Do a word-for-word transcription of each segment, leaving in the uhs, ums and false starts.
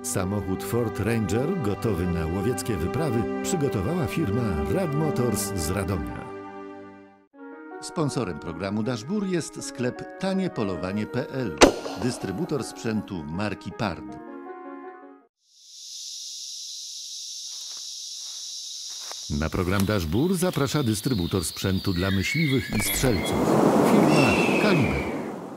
Samochód Ford Ranger gotowy na łowieckie wyprawy przygotowała firma Rad Motors z Radomia. Sponsorem programu Dashbur jest sklep taniepolowanie kropka p l, dystrybutor sprzętu marki Pard. Na program Dashbur zaprasza dystrybutor sprzętu dla myśliwych i strzelców, firma Kaliber.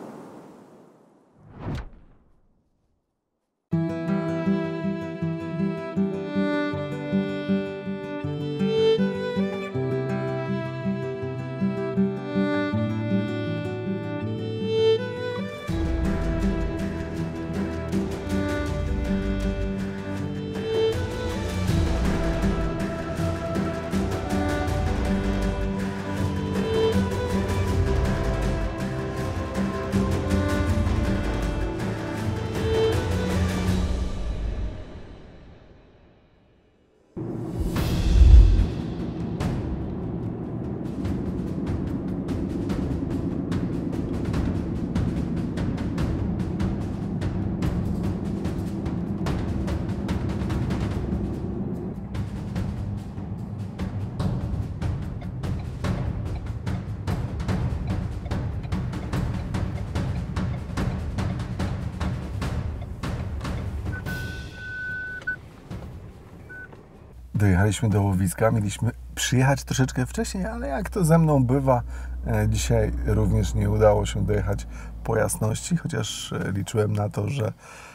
Dojechaliśmy do łowiska, mieliśmy przyjechać troszeczkę wcześniej, ale jak to ze mną bywa, dzisiaj również nie udało się dojechać po jasności, chociaż liczyłem na to, że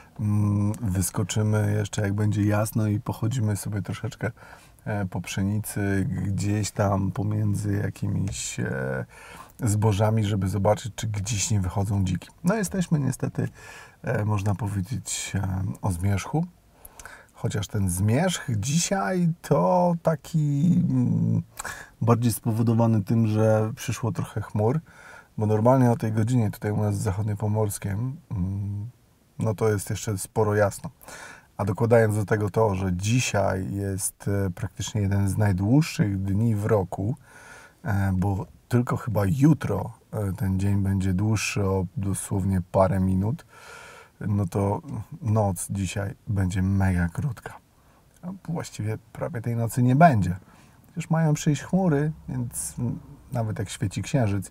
wyskoczymy jeszcze jak będzie jasno i pochodzimy sobie troszeczkę po pszenicy, gdzieś tam pomiędzy jakimiś zbożami, żeby zobaczyć, czy gdzieś nie wychodzą dziki. No jesteśmy niestety, można powiedzieć, o zmierzchu. Chociaż ten zmierzch dzisiaj to taki mm, bardziej spowodowany tym, że przyszło trochę chmur, bo normalnie o tej godzinie tutaj u nas w Zachodniopomorskiem mm, no to jest jeszcze sporo jasno. A dokładając do tego to, że dzisiaj jest e, praktycznie jeden z najdłuższych dni w roku, e, bo tylko chyba jutro e, ten dzień będzie dłuższy o dosłownie parę minut, no to noc dzisiaj będzie mega krótka. A właściwie prawie tej nocy nie będzie. Już mają przyjść chmury, więc nawet jak świeci księżyc,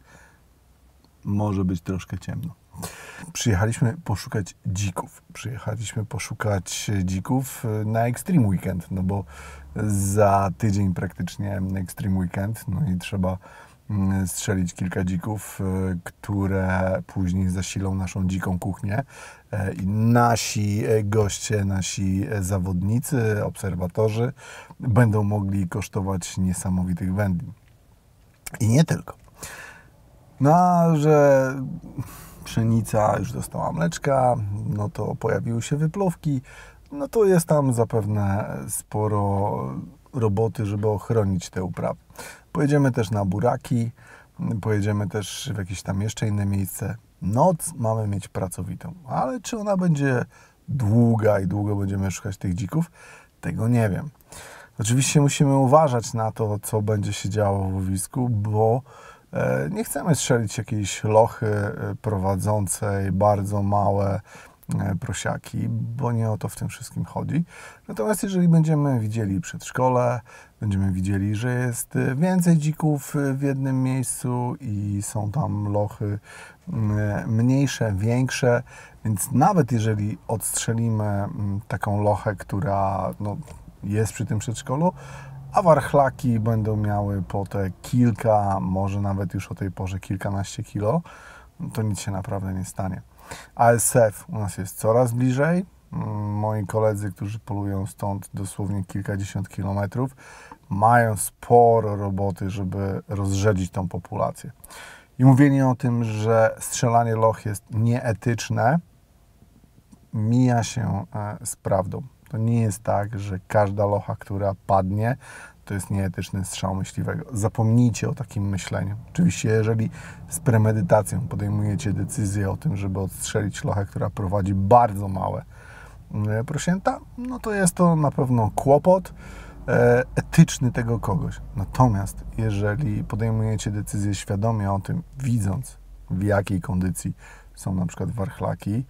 może być troszkę ciemno. Przyjechaliśmy poszukać dzików. Przyjechaliśmy poszukać dzików na Extreme Weekend, no bo za tydzień praktycznie Extreme Weekend, no i trzeba strzelić kilka dzików, które później zasilą naszą dziką kuchnię i nasi goście, nasi zawodnicy, obserwatorzy będą mogli kosztować niesamowitych wędlin. I nie tylko. No a że pszenica już dostała mleczka, no to pojawiły się wypłówki, no to jest tam zapewne sporo roboty, żeby ochronić te uprawy. Pojedziemy też na buraki, pojedziemy też w jakieś tam jeszcze inne miejsce. Noc mamy mieć pracowitą, ale czy ona będzie długa i długo będziemy szukać tych dzików, tego nie wiem. Oczywiście musimy uważać na to, co będzie się działo w łowisku, bo nie chcemy strzelić jakiejś lochy prowadzącej bardzo małe prosiaki, bo nie o to w tym wszystkim chodzi. Natomiast jeżeli będziemy widzieli przedszkole, będziemy widzieli, że jest więcej dzików w jednym miejscu i są tam lochy mniejsze, większe, więc nawet jeżeli odstrzelimy taką lochę, która no, jest przy tym przedszkolu, a warchlaki będą miały po te kilka, może nawet już o tej porze kilkanaście kilo, to nic się naprawdę nie stanie. A S F u nas jest coraz bliżej. Moi koledzy, którzy polują stąd dosłownie kilkadziesiąt kilometrów, mają sporo roboty, żeby rozrzedzić tą populację. I mówienie o tym, że strzelanie loch jest nieetyczne, mija się z prawdą. To nie jest tak, że każda locha, która padnie, to jest nieetyczny strzał myśliwego. Zapomnijcie o takim myśleniu. Oczywiście, jeżeli z premedytacją podejmujecie decyzję o tym, żeby odstrzelić lochę, która prowadzi bardzo małe prosięta, no to jest to na pewno kłopot etyczny tego kogoś. Natomiast jeżeli podejmujecie decyzję świadomie o tym, widząc w jakiej kondycji są na przykład warchlaki,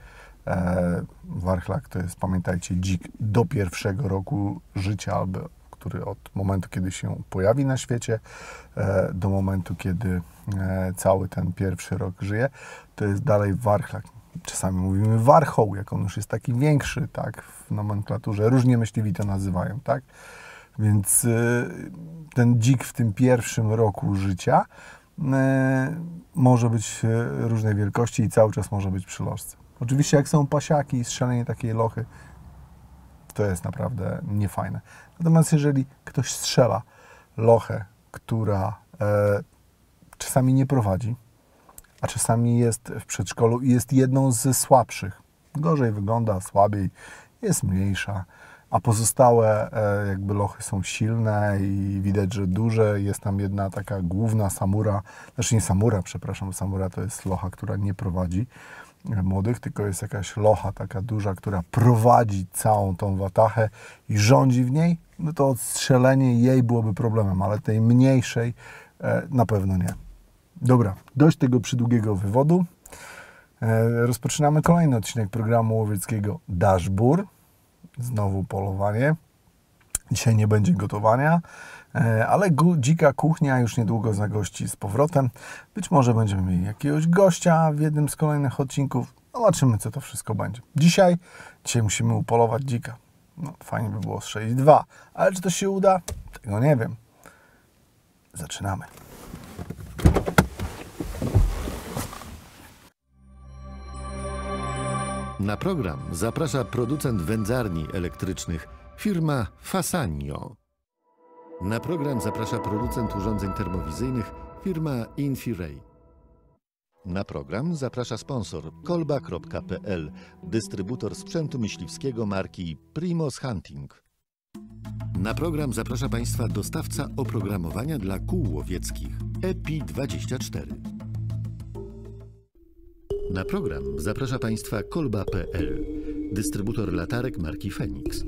E, warchlak to jest, pamiętajcie, dzik do pierwszego roku życia, albo który od momentu, kiedy się pojawi na świecie, e, do momentu, kiedy e, cały ten pierwszy rok żyje, to jest dalej warchlak. Czasami mówimy warchoł, jak on już jest taki większy, tak, w nomenklaturze. Różnie myśliwi to nazywają, tak. Więc e, ten dzik w tym pierwszym roku życia e, może być różnej wielkości i cały czas może być przy lożce. Oczywiście jak są pasiaki i strzelenie takiej lochy, to jest naprawdę niefajne. Natomiast jeżeli ktoś strzela lochę, która e, czasami nie prowadzi, a czasami jest w przedszkolu i jest jedną ze słabszych, gorzej wygląda, słabiej, jest mniejsza, a pozostałe e, jakby lochy są silne i widać, że duże, jest tam jedna taka główna samura, znaczy nie samura, przepraszam, samura to jest locha, która nie prowadzi młodych, tylko jest jakaś locha taka duża, która prowadzi całą tą watachę i rządzi w niej, no to odstrzelenie jej byłoby problemem, ale tej mniejszej e, na pewno nie. Dobra, dość tego przydługiego wywodu. E, rozpoczynamy kolejny odcinek programu łowieckiego Dashbur. Znowu polowanie. Dzisiaj nie będzie gotowania, ale dzika kuchnia już niedługo zagości z powrotem. Być może będziemy mieli jakiegoś gościa w jednym z kolejnych odcinków. Zobaczymy, co to wszystko będzie. Dzisiaj, dzisiaj musimy upolować dzika. No, fajnie by było strzelić dwa, ale czy to się uda? Tego nie wiem. Zaczynamy. Na program zaprasza producent wędzarni elektrycznych, firma Fasanio. Na program zaprasza producent urządzeń termowizyjnych, firma Infiray. Na program zaprasza sponsor kolba kropka p l, dystrybutor sprzętu myśliwskiego marki Primos Hunting. Na program zaprasza Państwa dostawca oprogramowania dla kół łowieckich E P I dwadzieścia cztery. Na program zaprasza Państwa kolba kropka p l, dystrybutor latarek marki Fenix.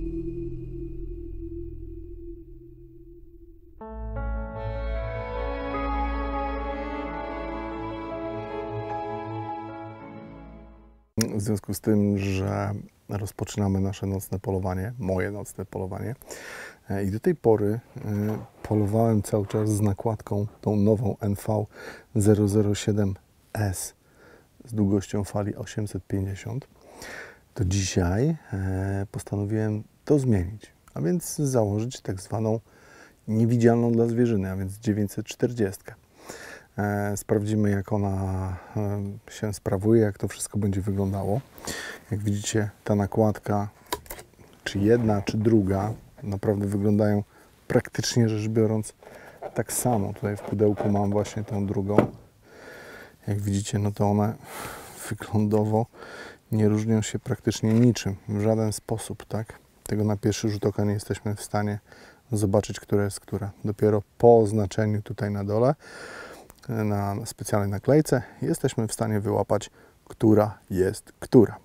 W związku z tym, że rozpoczynamy nasze nocne polowanie, moje nocne polowanie i do tej pory polowałem cały czas z nakładką tą nową N V zero zero siedem S z długością fali osiemset pięćdziesiąt, to dzisiaj postanowiłem to zmienić, a więc założyć tak zwaną niewidzialną dla zwierzyny, a więc dziewięćset czterdzieści. Sprawdzimy, jak ona się sprawuje, jak to wszystko będzie wyglądało. Jak widzicie, ta nakładka, czy jedna, czy druga, naprawdę wyglądają praktycznie rzecz biorąc tak samo. Tutaj w pudełku mam właśnie tą drugą. Jak widzicie, no to one wyglądowo nie różnią się praktycznie niczym, w żaden sposób, tak? Tego na pierwszy rzut oka nie jesteśmy w stanie zobaczyć, która jest która. Dopiero po oznaczeniu tutaj na dole, na specjalnej naklejce, jesteśmy w stanie wyłapać, która jest która.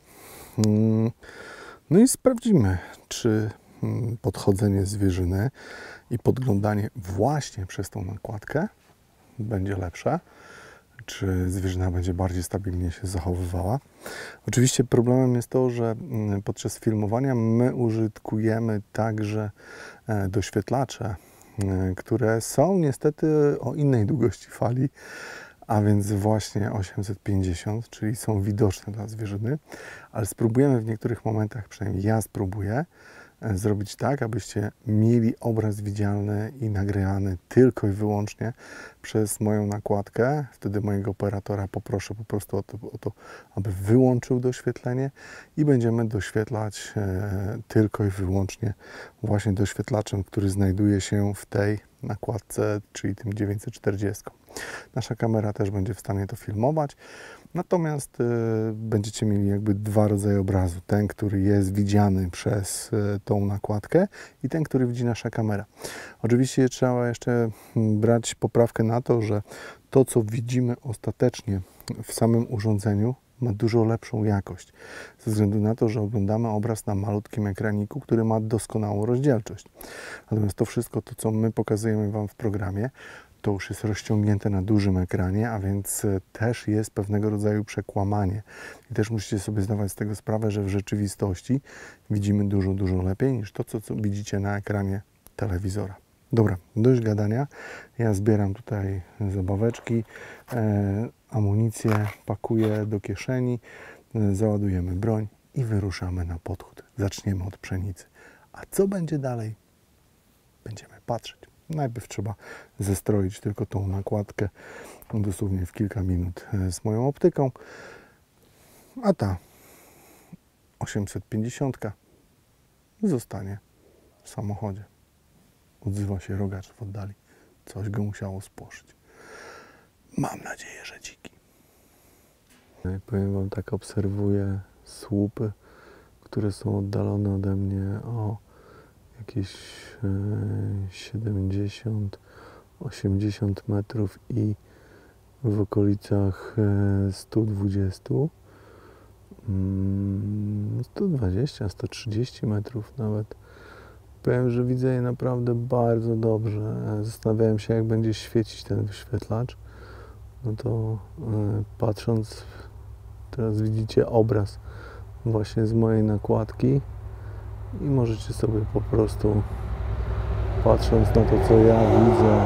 No i sprawdzimy, czy podchodzenie zwierzyny i podglądanie właśnie przez tą nakładkę będzie lepsze, czy zwierzyna będzie bardziej stabilnie się zachowywała. Oczywiście problemem jest to, że podczas filmowania my użytkujemy także doświetlacze, które są niestety o innej długości fali, a więc właśnie osiemset pięćdziesiąt, czyli są widoczne dla zwierzyny, ale spróbujemy w niektórych momentach, przynajmniej ja spróbuję, zrobić tak, abyście mieli obraz widzialny i nagrany tylko i wyłącznie przez moją nakładkę. Wtedy mojego operatora poproszę po prostu o to, o to aby wyłączył doświetlenie i będziemy doświetlać e, tylko i wyłącznie właśnie doświetlaczem, który znajduje się w tej nakładce, czyli tym dziewięćset czterdzieści. Nasza kamera też będzie w stanie to filmować. Natomiast y, będziecie mieli jakby dwa rodzaje obrazu. Ten, który jest widziany przez y, tą nakładkę i ten, który widzi nasza kamera. Oczywiście trzeba jeszcze brać poprawkę na to, że to, co widzimy ostatecznie w samym urządzeniu, ma dużo lepszą jakość. Ze względu na to, że oglądamy obraz na malutkim ekraniku, który ma doskonałą rozdzielczość. Natomiast to wszystko, to co my pokazujemy Wam w programie, to już jest rozciągnięte na dużym ekranie, a więc też jest pewnego rodzaju przekłamanie. I też musicie sobie zdawać z tego sprawę, że w rzeczywistości widzimy dużo, dużo lepiej niż to, co, co widzicie na ekranie telewizora. Dobra, dość gadania. Ja zbieram tutaj zabaweczki, e, amunicję, pakuję do kieszeni, e, załadujemy broń i wyruszamy na podchód. Zaczniemy od pszenicy. A co będzie dalej? Będziemy patrzeć. Najpierw trzeba zestroić tylko tą nakładkę dosłownie w kilka minut z moją optyką, a ta osiemset pięćdziesiąt zostanie w samochodzie. Odzywa się rogacz w oddali. Coś go musiało spłoszyć. Mam nadzieję, że dziki. Powiem wam tak, obserwuję słupy, które są oddalone ode mnie o jakieś siedemdziesiąt osiemdziesiąt metrów i w okolicach sto dwadzieścia, sto dwadzieścia, sto trzydzieści metrów nawet. Powiem, że widzę je naprawdę bardzo dobrze. Zastanawiałem się, jak będzie świecić ten wyświetlacz. No to patrząc, teraz widzicie obraz właśnie z mojej nakładki i możecie sobie po prostu, patrząc na to, co ja widzę,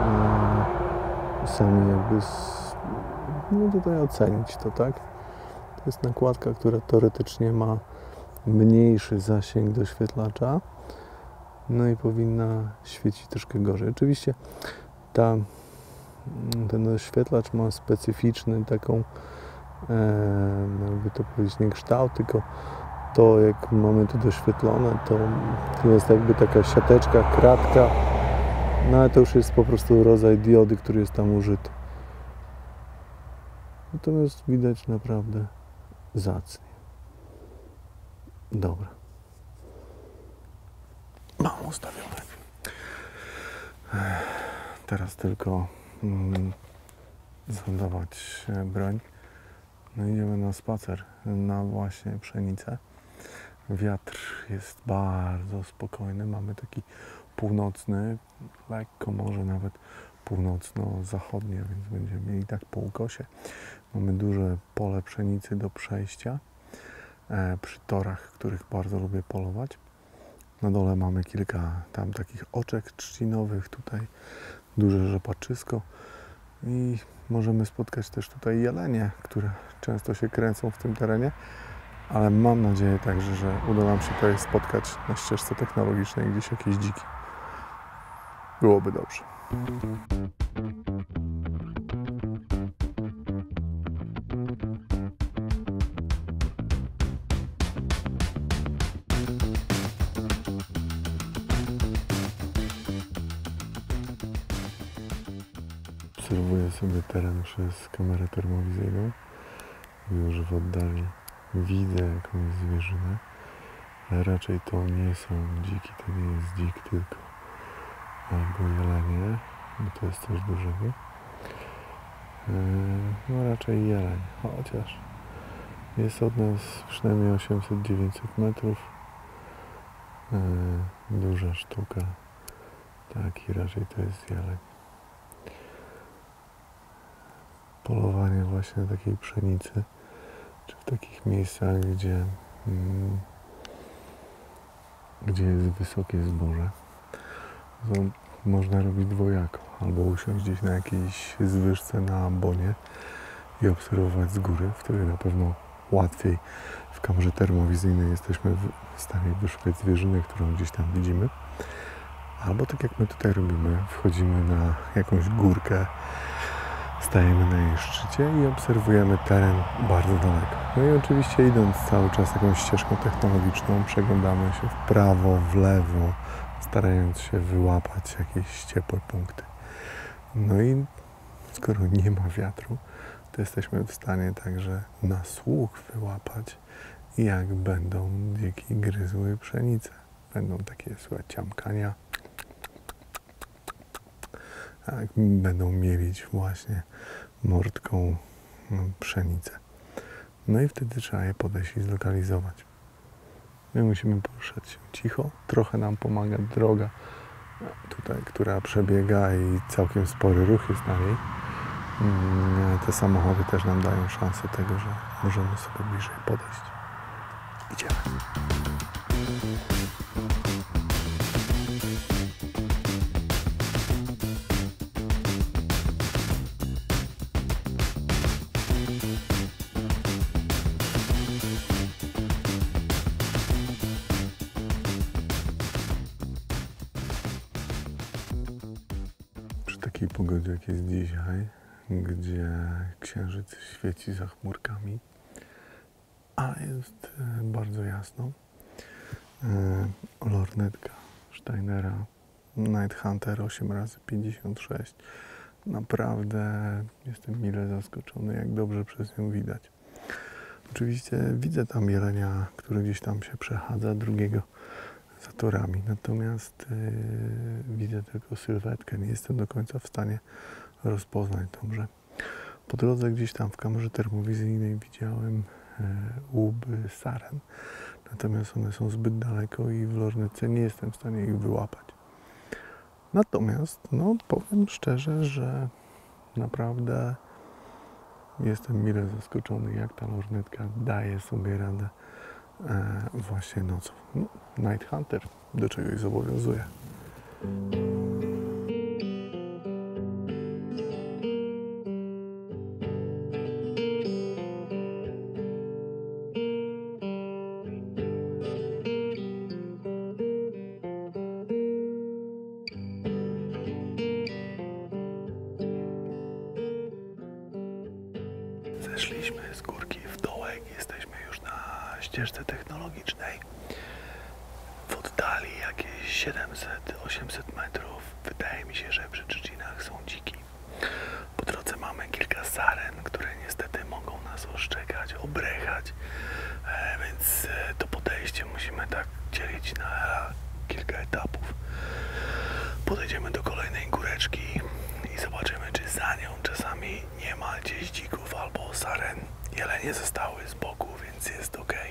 sami jakby no tutaj ocenić to, tak? To jest nakładka, która teoretycznie ma mniejszy zasięg doświetlacza, no i powinna świecić troszkę gorzej. Oczywiście ta, ten doświetlacz ma specyficzny taką, e, jakby to powiedzieć, nie kształt, tylko to, jak mamy tu doświetlone, to jest jakby taka siateczka, kratka, no ale to już jest po prostu rodzaj diody, który jest tam użyty. Natomiast widać naprawdę zacnie. Dobra. Mam ustawione. Teraz tylko mm, zładować broń. No idziemy na spacer, na właśnie pszenicę. Wiatr jest bardzo spokojny. Mamy taki północny, lekko może nawet północno-zachodnie, więc będziemy mieli tak po ukosie. Mamy duże pole pszenicy do przejścia e, przy torach, których bardzo lubię polować. Na dole mamy kilka tam takich oczek trzcinowych, tutaj duże rzepaczysko i możemy spotkać też tutaj jelenie, które często się kręcą w tym terenie, ale mam nadzieję także, że uda nam się tutaj spotkać na ścieżce technologicznej gdzieś jakieś dziki. Byłoby dobrze. Obserwuję sobie teren przez kamerę termowizyjną. Już w oddali widzę jakąś zwierzynę, ale raczej to nie są dziki, to nie jest dzik, tylko albo jelenie, bo to jest coś dużego. No raczej jeleń, chociaż jest od nas przynajmniej osiemset dziewięćset metrów. Duża sztuka, tak, i raczej to jest jeleń. Polowanie właśnie na takiej pszenicy, czy w takich miejscach, gdzie, mm, gdzie jest wysokie zboże, to można robić dwojako. Albo usiąść gdzieś na jakiejś zwyżce na ambonie i obserwować z góry, wtedy na pewno łatwiej w kamerze termowizyjnej jesteśmy w stanie wyszukać zwierzynę, którą gdzieś tam widzimy. Albo tak jak my tutaj robimy, wchodzimy na jakąś górkę, stajemy na jej szczycie i obserwujemy teren bardzo daleko. No i oczywiście idąc cały czas jakąś ścieżką technologiczną, przeglądamy się w prawo, w lewo, starając się wyłapać jakieś ciepłe punkty. No i skoro nie ma wiatru, to jesteśmy w stanie także na słuch wyłapać, jak będą dziki gryzły pszenicę. Będą takie, słuchaj, ciamkania. Tak, będą mielić właśnie mordką pszenicę. No i wtedy trzeba je podejść i zlokalizować. My musimy poruszać się cicho. Trochę nam pomaga droga tutaj, która przebiega i całkiem spory ruch jest na niej. Te samochody też nam dają szansę tego, że możemy sobie bliżej podejść. Idziemy. Przy takiej pogodzie, jak jest dzisiaj, gdzie księżyc świeci za chmurkami, a jest bardzo jasno, lornetka Steinera Night Hunter osiem razy pięćdziesiąt sześć. Naprawdę jestem mile zaskoczony, jak dobrze przez nią widać. Oczywiście widzę tam jelenia, który gdzieś tam się przechadza, drugiego za torami, natomiast yy, widzę tylko sylwetkę, nie jestem do końca w stanie rozpoznać dobrze. Po drodze gdzieś tam w kamerze termowizyjnej widziałem yy, łuby saren, natomiast one są zbyt daleko i w lornetce nie jestem w stanie ich wyłapać. Natomiast, no powiem szczerze, że naprawdę jestem mile zaskoczony, jak ta lornetka daje sobie radę e, właśnie nocą. No, Night Hunter do czegoś zobowiązuje. Zeszliśmy z górki w dołek, jesteśmy już na ścieżce technologicznej. W oddali jakieś siedemset osiemset metrów. Wydaje mi się, że przy trzcinach są dziki. Po drodze mamy kilka saren, które niestety mogą nas oszczekać, obrechać. E, więc to podejście musimy tak dzielić na kilka etapów. Podejdziemy do kolejnej góreczki i zobaczymy, czy za nią czasami nie ma gdzieś dzików albo saren. Jelenie zostały z boku, więc jest ok. Eee,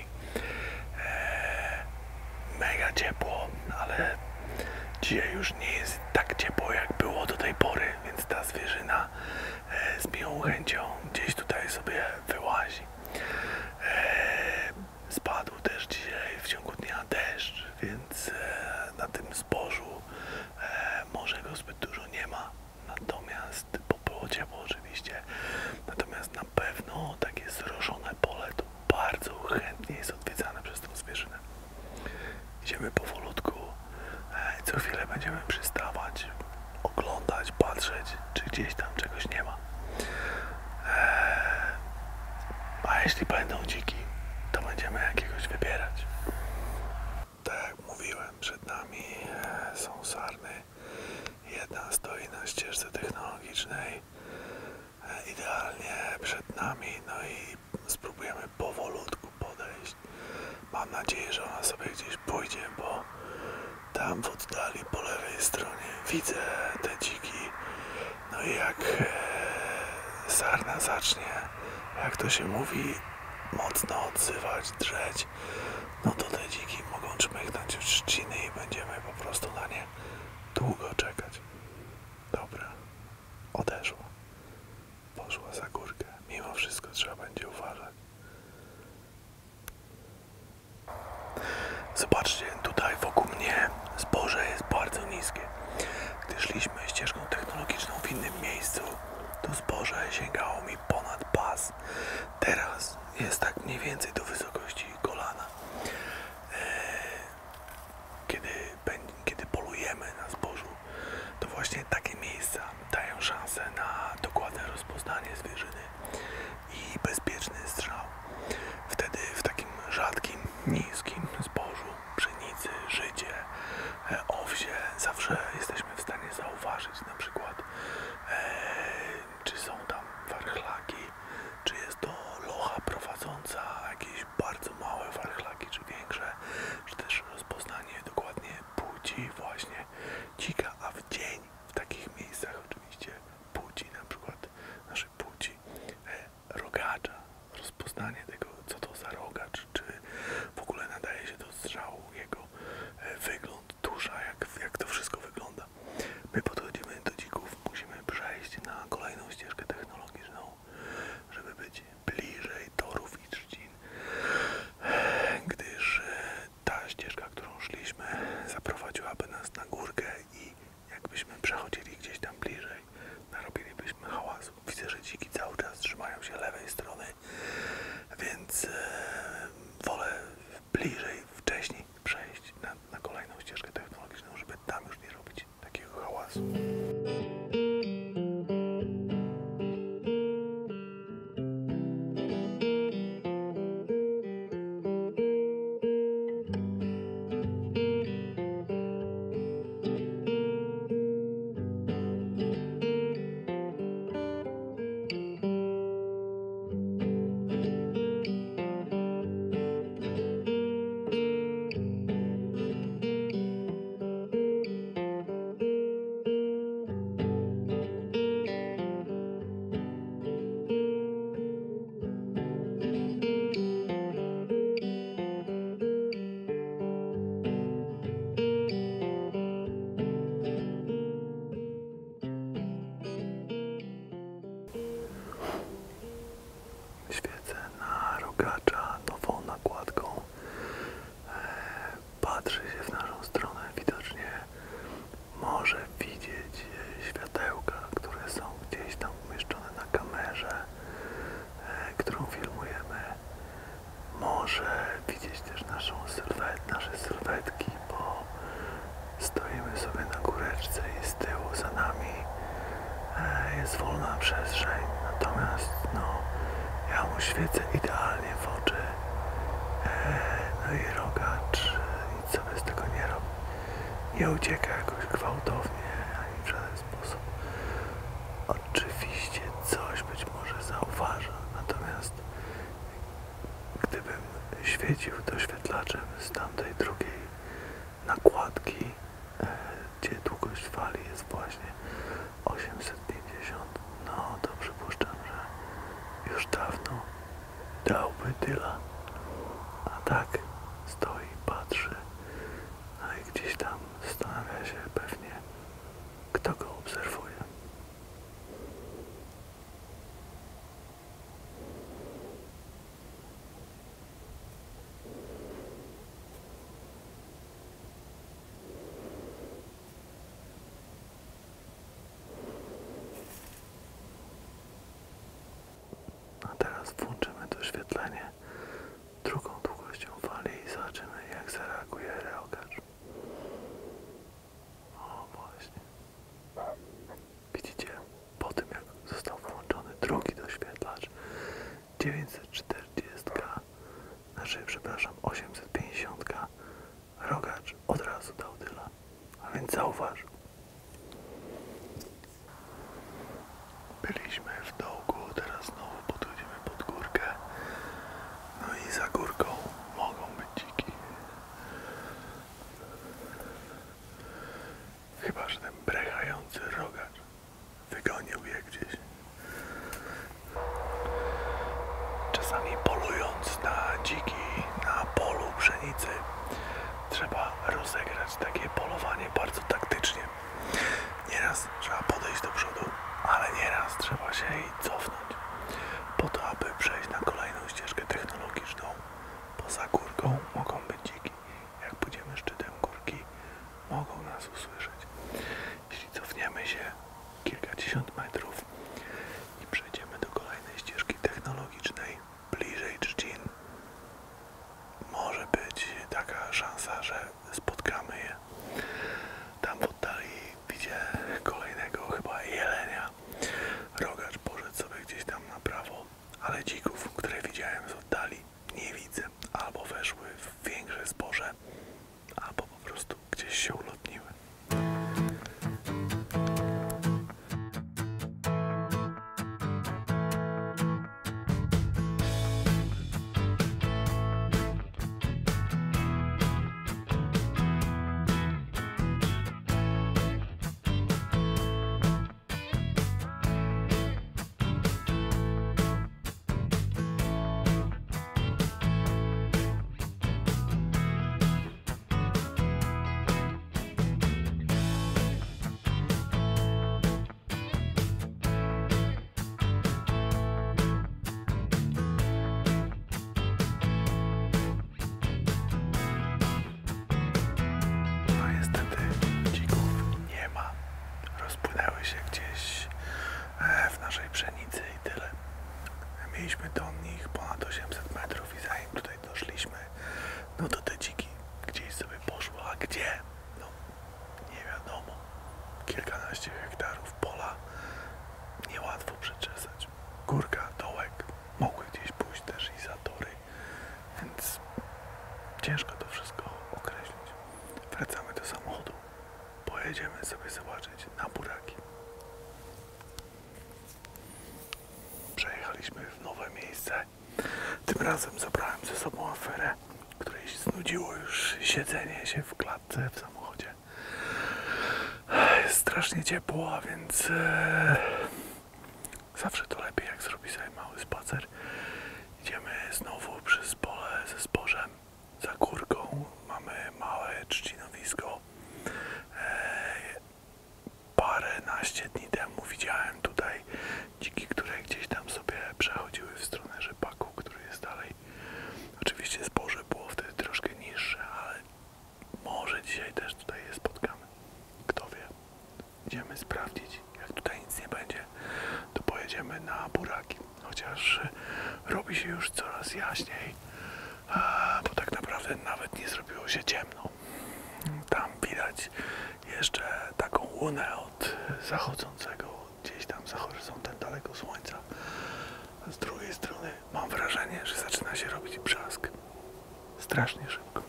mega ciepło, ale dzisiaj już nie jest tak ciepło, jak było do tej pory, więc ta zwierzyna e, z miłą chęcią gdzieś tutaj sobie wyłazi. Eee, spadł też dzisiaj w ciągu dnia deszcz, więc e, na tym zbożu e, może go zbyt dużo nie ma. Natomiast, bo było ciepło oczywiście, natomiast na pewno takie zrożone pole to bardzo chętnie jest odwiedzane przez tą zwierzynę. Idziemy powolutku, e, co chwilę będziemy przystawać, oglądać, patrzeć, czy gdzieś tam czegoś nie ma. E, a jeśli będą dziki, to będziemy jakiegoś wybierać. Tak jak mówiłem, przed nami e, są sarny. Jedna stoi na ścieżce technologicznej, e, idealnie przed nami, no i spróbujemy powolutku podejść. Mam nadzieję, że ona sobie gdzieś pójdzie, bo tam w oddali po lewej stronie widzę te dziki. No i jak e, sarna zacznie, jak to się mówi, mocno odzywać, drzeć, no to te dziki mogą czmychnąć w trzciny i będziemy po prostu na nie długo czekać. Dobra, odeszła. Poszła za górkę. Mimo wszystko trzeba będzie uważać. Zobaczcie, tutaj wokół mnie zboże jest bardzo niskie. Gdy szliśmy ścieżką technologiczną w innym miejscu, to zboże sięgało mi ponad pas. Teraz jest tak mniej więcej do wysokości kolana. Kiedy, kiedy polujemy na zbożu, to właśnie takie miejsca dają szansę na dokładne rozpoznanie zwierzyny i bezpieczny strzał. Wtedy w takim rzadkim, niskim zbożu, pszenicy, życie, owsie, zawsze jesteśmy w stanie zauważyć na przykład, e, czy są tam warchlaki, czy jest to locha prowadząca, jakieś bardzo małe warchlaki, czy większe, czy też rozpoznanie dokładnie płci właśnie dzika, a w dzień w takich miejscach oczywiście płci, na przykład naszej płci, patrzy się w naszą stronę, widocznie może widzieć światełka, które są gdzieś tam umieszczone na kamerze, którą filmujemy. Może widzieć też naszą sylwet, nasze sylwetki, bo stoimy sobie na góreczce i z tyłu za nami jest wolna przestrzeń. Natomiast no, ja mu świecę idealnie w oczy. No i rogacz nic sobie z tego nie robi. Nie ucieka jakoś gwałtownie, ani w żaden sposób. Oczywiście coś być może zauważa, natomiast gdybym świecił doświetlaczem z tamtej drugiej nakładki, gdzie długość fali jest właśnie osiemset pięćdziesiąt, no to przypuszczam, że już dawno dałby tyle. A tak stoi, patrzy, no i gdzieś tam zastanawia się pewnie, kto go obserwuje. A teraz włączymy doświetlenie drugą długością fali i zobaczymy, jak zareaguje rogacz. O, właśnie. Widzicie, po tym jak został włączony drugi doświetlacz, dziewięćset czterdzieści, znaczy, przepraszam, osiemset pięćdziesiąt, rogacz od razu dał tyle. A więc zauważył. Byliśmy w dołku, teraz znowu podchodzimy pod górkę. No i za górką mogą być dziki. Chyba że ten brechający rogacz wygonił je gdzieś. Czasami polując na dziki, na polu pszenicy, trzeba rozegrać takie polowanie bardzo taktycznie. Nieraz trzeba podejść do przodu, ale nieraz trzeba się i cofnąć, po to, aby przejść na kolejną ścieżkę technologiczną. Poza górką mogą być dziki. Jak pójdziemy szczytem górki, mogą nas usłyszeć. Jeśli cofniemy się kilkadziesiąt metrów i przejdziemy do kolejnej ścieżki technologicznej, bliżej trzcin, może być taka szansa, że spotkamy je. Tam w oddali widzę kolejnego chyba jelenia. Rogacz poszedł sobie gdzieś tam na prawo, ale dzików, które widziałem z oddali, nie widzę. Albo weszły w większe zboże, albo po prostu gdzieś się ulotniły. Rozpłynęły się gdzieś w naszej pszenicy i tyle. Mieliśmy do nich ponad osiemset metrów i zanim tutaj doszliśmy, no to te dziki gdzieś sobie poszły, a gdzie? No nie wiadomo. Kilkanaście hektarów pola, niełatwo przeczesać. Górka, dołek, mogły gdzieś pójść też i za tory, więc ciężko to wszystko określić. Wracamy do samochodu. Pojedziemy sobie zobaczyć na buraki. Przejechaliśmy w nowe miejsce. Tym razem zabrałem ze sobą aferę, której znudziło już siedzenie się w klatce w samochodzie. Jest strasznie ciepło, a więc e, zawsze to lepiej, jak zrobi sobie mały spacer. Idziemy znowu przez pole ze zbożem. Za górką mamy małe trzcinowisko. Paręnaście dni temu widziałem tutaj dziki, które gdzieś tam sobie przechodziły w stronę rzepaku, który jest dalej. Oczywiście zboże było wtedy troszkę niższe, ale jaśniej, bo tak naprawdę nawet nie zrobiło się ciemno. Tam widać jeszcze taką łunę od zachodzącego gdzieś tam za horyzontem daleko słońca. Z drugiej strony mam wrażenie, że zaczyna się robić brzask. Strasznie szybko.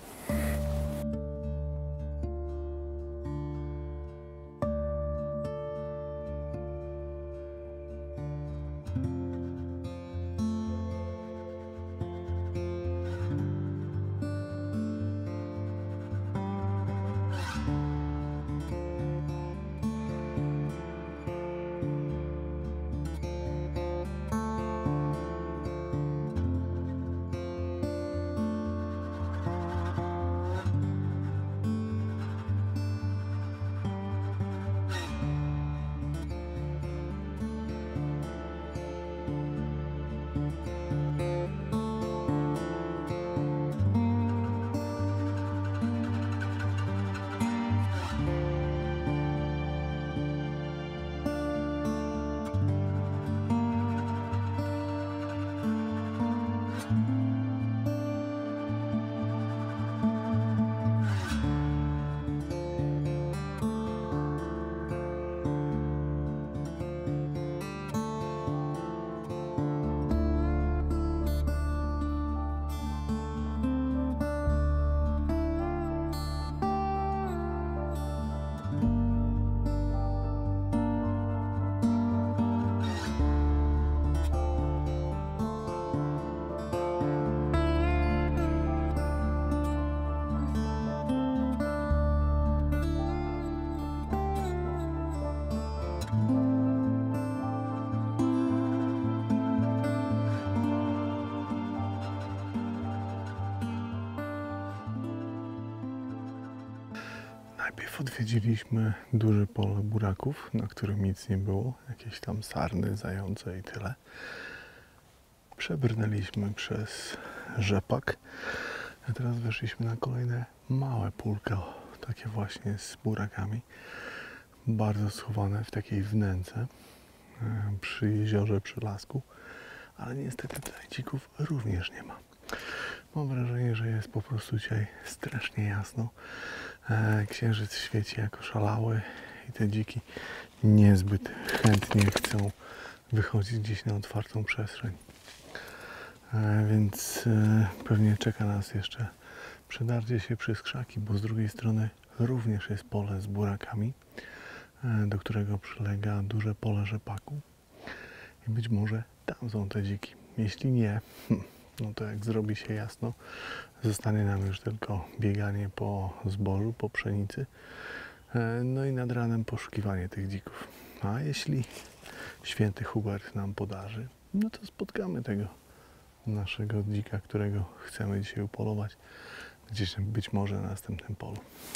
Najpierw odwiedziliśmy duże pole buraków, na którym nic nie było. Jakieś tam sarny, zające i tyle. Przebrnęliśmy przez rzepak. A teraz weszliśmy na kolejne małe pólka, takie właśnie z burakami. Bardzo schowane w takiej wnęce przy jeziorze, przy lasku. Ale niestety tutaj dzików również nie ma. Mam wrażenie, że jest po prostu dzisiaj strasznie jasno. Księżyc świeci jako szalały i te dziki niezbyt chętnie chcą wychodzić gdzieś na otwartą przestrzeń. Więc pewnie czeka nas jeszcze przedarcie się przez krzaki, bo z drugiej strony również jest pole z burakami, do którego przylega duże pole rzepaku. I być może tam są te dziki. Jeśli nie, no to jak zrobi się jasno, zostanie nam już tylko bieganie po zbożu, po pszenicy, no i nad ranem poszukiwanie tych dzików. A jeśli święty Hubert nam podarzy, no to spotkamy tego naszego dzika, którego chcemy dzisiaj upolować, gdzieś być może na następnym polu.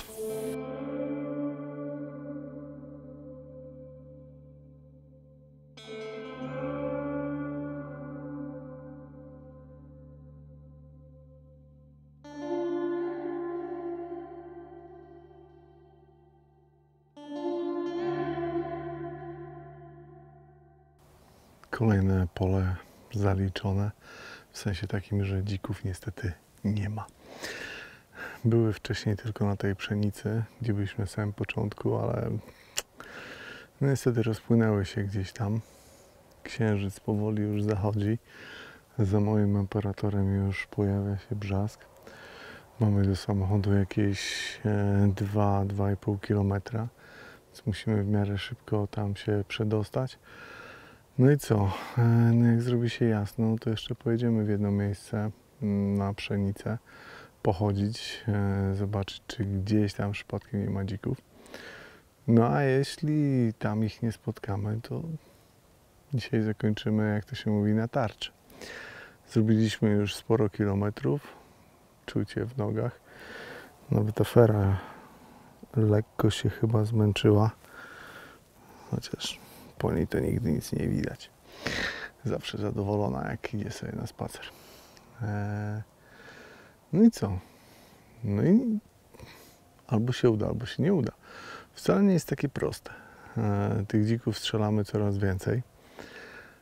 Kolejne pole zaliczone, w sensie takim, że dzików niestety nie ma. Były wcześniej tylko na tej pszenicy, gdzie byliśmy na samym początku, ale no niestety rozpłynęły się gdzieś tam. Księżyc powoli już zachodzi. Za moim aparatorem już pojawia się brzask. Mamy do samochodu jakieś dwa do dwóch i pół kilometra, więc musimy w miarę szybko tam się przedostać. No i co? No jak zrobi się jasno, to jeszcze pojedziemy w jedno miejsce na pszenicę, pochodzić, zobaczyć, czy gdzieś tam przypadkiem nie ma dzików. No a jeśli tam ich nie spotkamy, to dzisiaj zakończymy, jak to się mówi, na tarczy. Zrobiliśmy już sporo kilometrów, czucie w nogach. Nawet afera lekko się chyba zmęczyła, chociaż po niej to nigdy nic nie widać. Zawsze zadowolona, jak idzie sobie na spacer. Eee, no i co? No i albo się uda, albo się nie uda. Wcale nie jest takie proste. Eee, tych dzików strzelamy coraz więcej.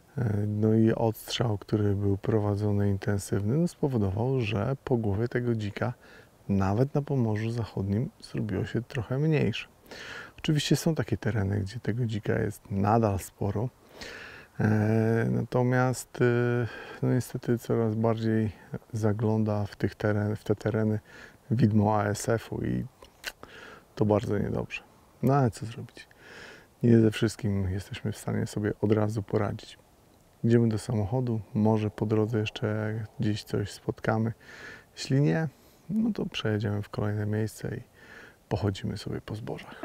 No i odstrzał, który był prowadzony intensywny, no spowodował, że po głowie tego dzika nawet na Pomorzu Zachodnim zrobiło się trochę mniejsze. Oczywiście są takie tereny, gdzie tego dzika jest nadal sporo, natomiast no niestety coraz bardziej zagląda w, tych teren, w te tereny widmo A S F-u i to bardzo niedobrze. No ale co zrobić? Nie ze wszystkim jesteśmy w stanie sobie od razu poradzić. Idziemy do samochodu, może po drodze jeszcze gdzieś coś spotkamy. Jeśli nie, no to przejedziemy w kolejne miejsce i pochodzimy sobie po zbożach.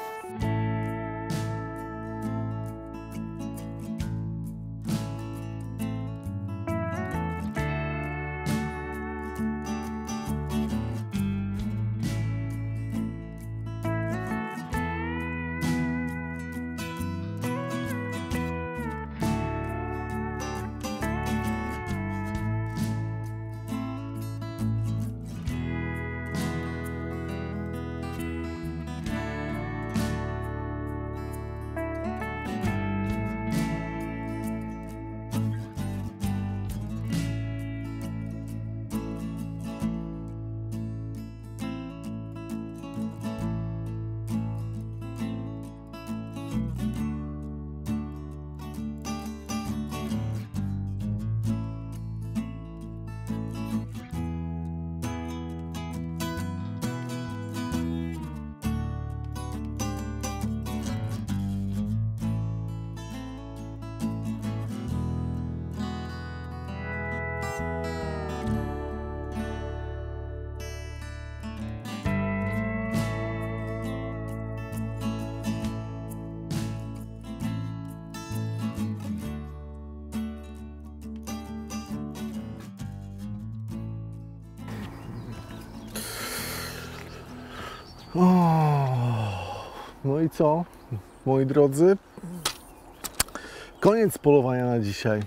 O, no i co, moi drodzy? Koniec polowania na dzisiaj.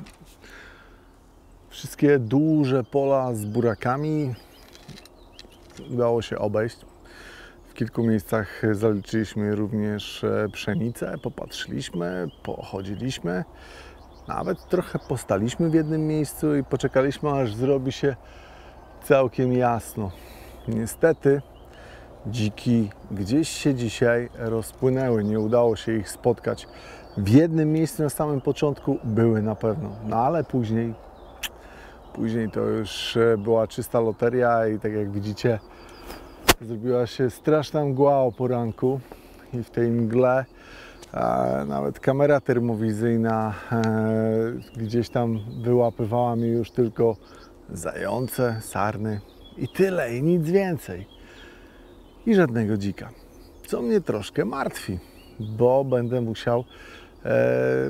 Wszystkie duże pola z burakami udało się obejść. W kilku miejscach zaliczyliśmy również pszenicę, popatrzyliśmy, pochodziliśmy. Nawet trochę postaliśmy w jednym miejscu i poczekaliśmy, aż zrobi się całkiem jasno. Niestety dziki gdzieś się dzisiaj rozpłynęły, nie udało się ich spotkać. W jednym miejscu na samym początku były na pewno, no ale później, później to już była czysta loteria i tak jak widzicie, zrobiła się straszna mgła o poranku i w tej mgle e, nawet kamera termowizyjna e, gdzieś tam wyłapywała mi już tylko zające, sarny i tyle, i nic więcej. I żadnego dzika, co mnie troszkę martwi, bo będę musiał e,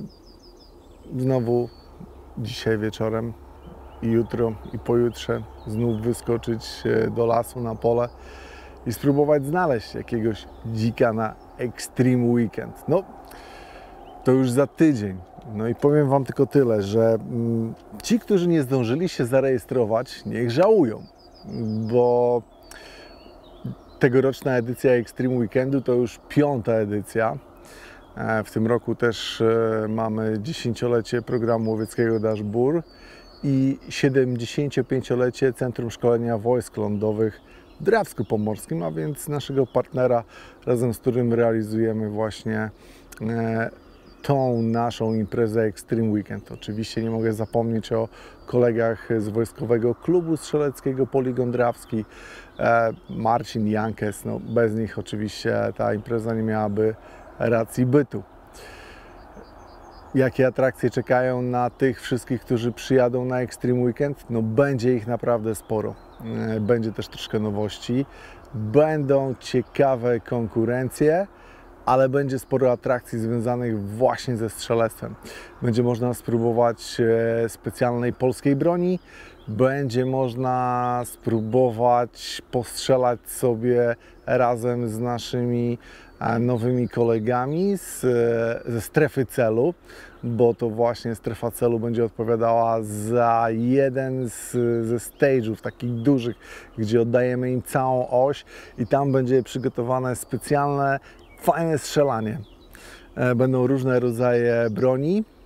znowu dzisiaj wieczorem i jutro i pojutrze znów wyskoczyć do lasu na pole i spróbować znaleźć jakiegoś dzika na Extreme Weekend. No, to już za tydzień. No i powiem Wam tylko tyle, że mm, ci, którzy nie zdążyli się zarejestrować, niech żałują, bo tegoroczna edycja Extreme Weekendu to już piąta edycja. W tym roku też mamy dziesięciolecie programu łowieckiego Dashbur i siedemdziesięciopięciolecie Centrum Szkolenia Wojsk Lądowych w Drawsku Pomorskim, a więc naszego partnera, razem z którym realizujemy właśnie tą naszą imprezę Extreme Weekend. Oczywiście nie mogę zapomnieć o kolegach z Wojskowego Klubu Strzeleckiego Poligon Drawski, Marcin, Jankes. No, bez nich oczywiście ta impreza nie miałaby racji bytu. Jakie atrakcje czekają na tych wszystkich, którzy przyjadą na Extreme Weekend? No, będzie ich naprawdę sporo. Będzie też troszkę nowości. Będą ciekawe konkurencje, ale będzie sporo atrakcji związanych właśnie ze strzelectwem. Będzie można spróbować specjalnej polskiej broni, będzie można spróbować postrzelać sobie razem z naszymi nowymi kolegami z, ze strefy celu, bo to właśnie strefa celu będzie odpowiadała za jeden z, ze stage'ów takich dużych, gdzie oddajemy im całą oś i tam będzie przygotowane specjalne, fajne strzelanie. Będą różne rodzaje broni,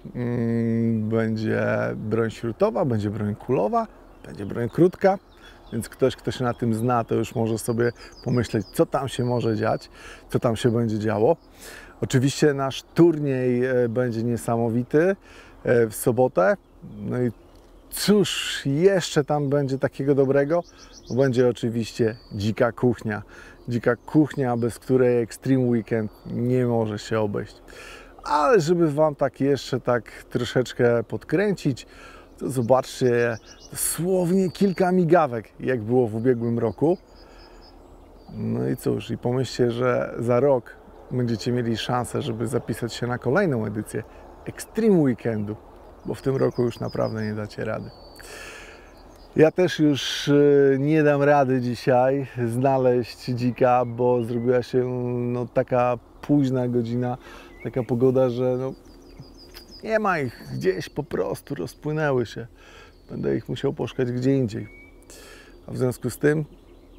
będzie broń śrutowa, będzie broń kulowa, będzie broń krótka, więc ktoś, kto się na tym zna, to już może sobie pomyśleć, co tam się może dziać, co tam się będzie działo. Oczywiście nasz turniej będzie niesamowity w sobotę. No i cóż jeszcze tam będzie takiego dobrego? No będzie oczywiście dzika kuchnia. Dzika kuchnia, bez której Extreme Weekend nie może się obejść. Ale żeby Wam tak jeszcze tak troszeczkę podkręcić, to zobaczcie dosłownie kilka migawek, jak było w ubiegłym roku. No i cóż, i pomyślcie, że za rok będziecie mieli szansę, żeby zapisać się na kolejną edycję Extreme Weekendu, bo w tym roku już naprawdę nie dacie rady. Ja też już nie dam rady dzisiaj znaleźć dzika, bo zrobiła się no, taka późna godzina, taka pogoda, że no, nie ma ich gdzieś, po prostu rozpłynęły się. Będę ich musiał poszukać gdzie indziej. A w związku z tym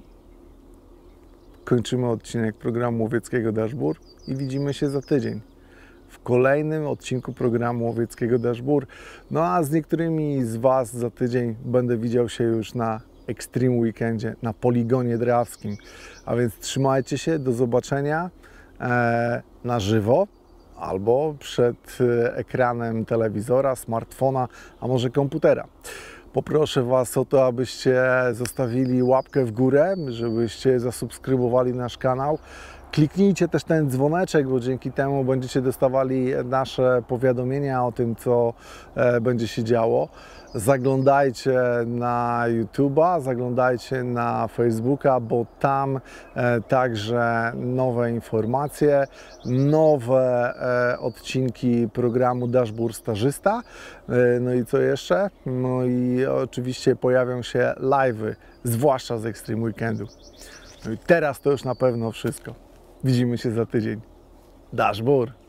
kończymy odcinek programu łowieckiego Dashboard i widzimy się za tydzień w kolejnym odcinku programu łowieckiego Dashboard. No a z niektórymi z Was za tydzień będę widział się już na Extreme Weekendzie, na poligonie drawskim. A więc trzymajcie się, do zobaczenia e, na żywo albo przed ekranem telewizora, smartfona, a może komputera. Poproszę Was o to, abyście zostawili łapkę w górę, żebyście zasubskrybowali nasz kanał. Kliknijcie też ten dzwoneczek, bo dzięki temu będziecie dostawali nasze powiadomienia o tym, co e, będzie się działo. Zaglądajcie na YouTube'a, zaglądajcie na Facebooka, bo tam e, także nowe informacje, nowe e, odcinki programu Dashboard Stażysta. E, no i co jeszcze? No i oczywiście pojawią się live'y, zwłaszcza z Extreme Weekendu. No i teraz to już na pewno wszystko. Widzimy się za tydzień. Dashboard.